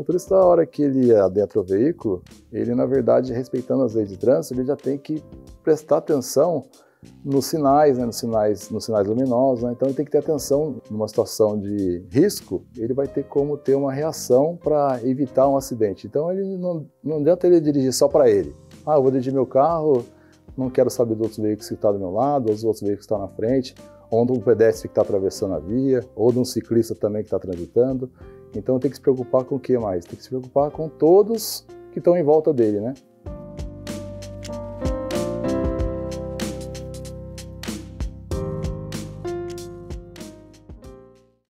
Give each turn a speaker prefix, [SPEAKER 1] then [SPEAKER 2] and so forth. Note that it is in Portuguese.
[SPEAKER 1] motorista, a hora que ele adentra o veículo, ele, na verdade, respeitando as leis de trânsito, ele já tem que prestar atenção nos sinais, né, nos sinais luminosos, né? Então ele tem que ter atenção numa situação de risco, ele vai ter como ter uma reação para evitar um acidente. Então ele não adianta ele dirigir só para ele. Ah, eu vou dirigir meu carro, não quero saber dos outros veículos que estão do meu lado, dos outros veículos que estão na frente, ou de um pedestre que está atravessando a via, ou de um ciclista também que está transitando. Então tem que se preocupar com o que mais? Tem que se preocupar com todos que estão em volta dele, né?